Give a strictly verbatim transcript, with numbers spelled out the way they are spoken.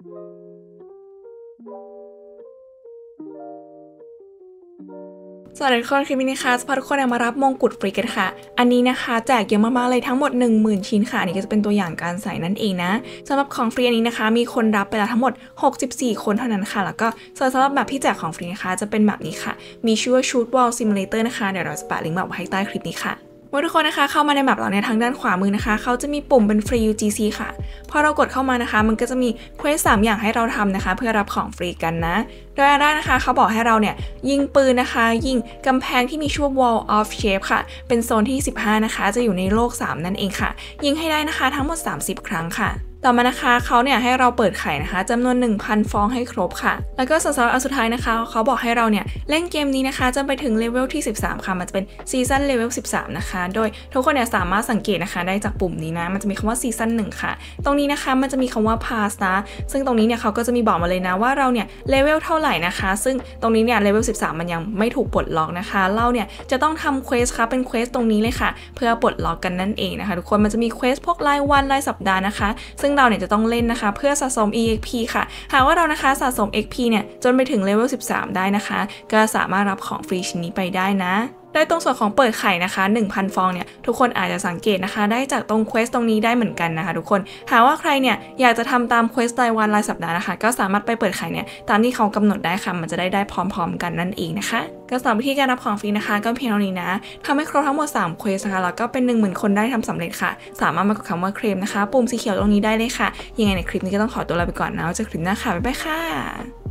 สวัสดีทุกคนคลิปนี้นะคะจะพาทุกคนมารับมงกุฎฟรีกันค่ะอันนี้นะคะแจกเยอะมากๆเลยทั้งหมด หนึ่งหมื่น ชิ้นค่ะอันนี้ก็จะเป็นตัวอย่างการใส่นั่นเองนะสำหรับของฟรีอันนี้นะคะมีคนรับไปแล้วทั้งหมดหกสิบสี่คนเท่านั้นค่ะแล้วก็ส่วนสำหรับแบบที่แจกของฟรีนะคะจะเป็นแบบนี้ค่ะมีชื่อว่า Shoot Wall Simulator นะคะเดี๋ยวเราจะแปะลิงก์แบบไว้ให้ใต้คลิปนี้ค่ะเมื่อทุกคนนะคะเข้ามาในแมปเราเนี่ยทางด้านขวามือนะคะเขาจะมีปุ่มเป็น Free ยู จี ซี ค่ะพอเรากดเข้ามานะคะมันก็จะมีเควสสามอย่างให้เราทำนะคะเพื่อรับของฟรีกันนะโดยอันแรกนะคะเขาบอกให้เราเนี่ยยิงปืนนะคะยิงกำแพงที่มีชื่อ Wall of Shape ค่ะเป็นโซนที่สิบห้านะคะจะอยู่ในโลกสามนั่นเองค่ะยิงให้ได้นะคะทั้งหมดสามสิบครั้งค่ะต่อมานะคะเขาเนี่ยให้เราเปิดไข่นะคะจำนวน หนึ่งพัน ฟองให้ครบค่ะแล้วก็สำหรับอันสุดท้ายนะคะเขาบอกให้เราเนี่ยเล่นเกมนี้นะคะจนไปถึงเลเวลที่สิบสามค่ะมันจะเป็นซีซั่นเลเวลสิบสามนะคะโดยทุกคนเนี่ยสามารถสังเกตนะคะได้จากปุ่มนี้นะมันจะมีคำว่าซีซั่นหนึ่งค่ะตรงนี้นะคะมันจะมีคำว่า pass นะซึ่งตรงนี้เนี่ยเขาก็จะมีบอกมาเลยนะว่าเราเนี่ยเลเวลเท่าไหร่นะคะซึ่งตรงนี้เนี่ยเลเวลสิบสามมันยังไม่ถูกปลดล็อกนะคะเราเนี่ยจะต้องทำเควสค่ะเป็นเควสตรงนี้เลยค่ะเพื่อปลดล็อกกันนั่นเองนะคะทุกคนมันจะมีเควสพวกรายวันรายสัปดาห์นะคะซึ่งเราเนี่ยจะต้องเล่นเพื่อสะสม อี เอ็กซ์ พี ค่ะหากว่าเรานะคะสะสม เอ็กซ์ พี เนี่ยจนไปถึงเลเวลสิบสามได้นะคะก็สามารถรับของฟรีชิ้นนี้ไปได้นะโดยตรงส่วนของเปิดไข่นะคะ หนึ่งพัน ฟองเนี่ยทุกคนอาจจะสังเกตนะคะได้จากตรงเควสตรงนี้ได้เหมือนกันนะคะทุกคนหากว่าใครเนี่ยอยากจะทำตามเควสรายวันรายสัปดาห์นะคะก็สามารถไปเปิดไข่เนี่ยตามที่เขากำหนดได้ค่ะมันจะได้ได้พร้อมๆกันนั่นเองนะคะก็สำหรับวิธีการรับของฟรีนะคะก็เพียงเท่านี้นะทำให้ครบทั้งหมดสามเควสนะคะแล้วก็เป็น หนึ่งหมื่น คนได้ทำสำเร็จค่ะสามารถมากดคำว่าเคลมนะคะปุ่มสีเขียวตรงนี้ได้เลยค่ะยังไงในคลิปนี้ก็ต้องขอตัวลาไปก่อนนะเจอกันคลิปหน้าค่ะบ๊ายบายค่ะ